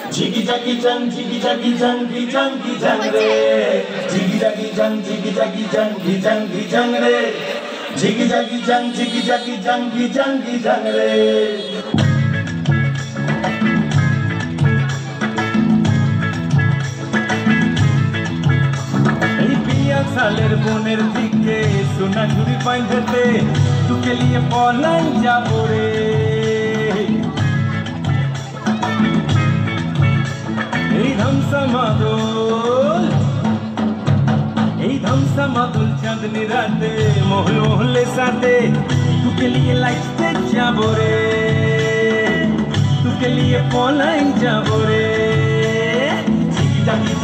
Jiggy jaggy jang, jiggy jaggy jangy jangy jang re. Jiggy jaggy jang, jiggy jaggy jangy jang re. Jiggy jaggy jang, jiggy jaggy jangy jang re. सालेर बोनेर दिके सोना झुरी बांधते तुके लिए पलान जाबो रे এই ধামসা মাদুল চাঁদনি রাতে মহল মহলে সাথে तुके लिए लाइटे जाबो रे तुके लिए पलान जाबो रे Jiggy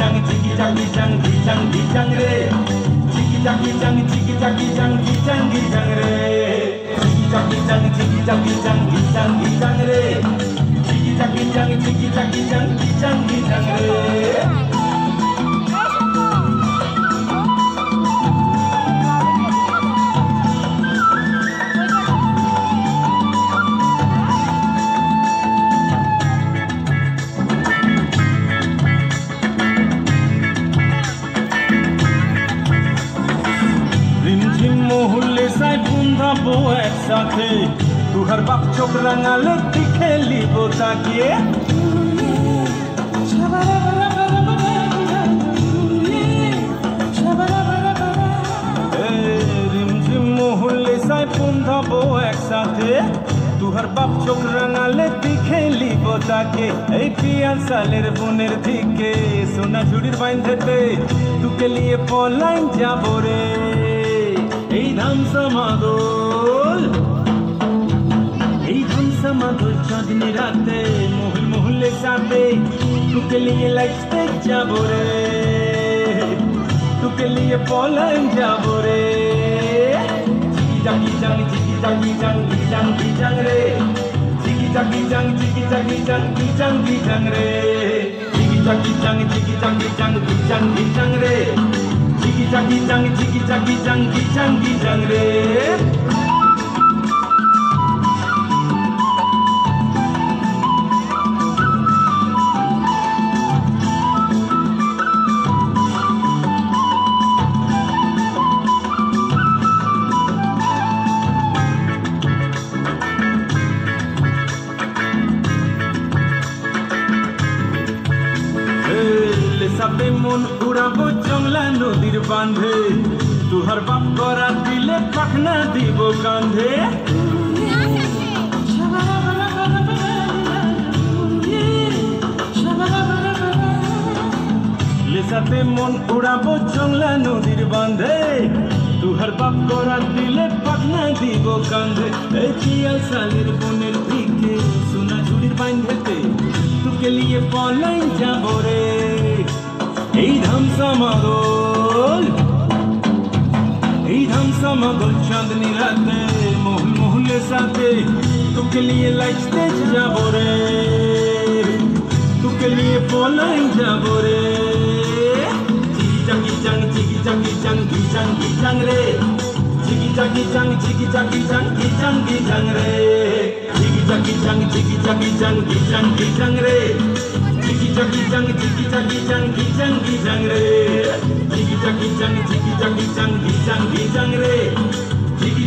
jang re. Jiggy jang re. Jiggy jang re. Jiggy jang re. Jiggy jang re. मोहल्ले साई बुंदाबो एक साथे तू हर बाप चोक रंगाले दिखेली वो ताकिए रिमझिम मोहल्ले साई बुंदाबो एक साथे तू हर बाप चोक रंगाले दिखेली वो ताके ए पिया सालेर बोनेर दिके सोना झुड़ीर बांधते तुके लिए पलाइन जाबो रे এই ধামসা মাদুল চাঁদনি রাতে মহল মহলে সাথে तुके लिए लाइटे जाबो रे तुके लिए पलाइन जाबो रे Jiggy jang re. Jiggy jang re. Jiggy jang re. Jiggy jang re. সাথে মন উড়াবো জংলা নদীর বাঁধে তুহার বাপ করা দিলে পাখনা দিব কাঁধে সাথে মন উড়াবো জংলা নদীর বাঁধে তুহার বাপ করা দিলে পাখনা দিব কাঁধে এই পিয়া সালের বোনের দিকে সোনা ঝুড়ির বাঁধতে तुके लिए पलाइन जाबो रे এই ধামসা মাদুল চাঁদনি রাতে মহল মহলে সাথে तुके लिए लाइटे जाबो रे तुके लिए पलाइन जाबो रे Jiggy jang re. Jiggy jang re. Jiggy jang re. Jiggy jang re. Jiggy jang re. Jiggy jang re. Jiggy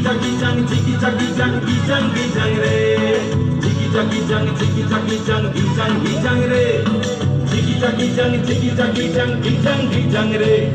jang re.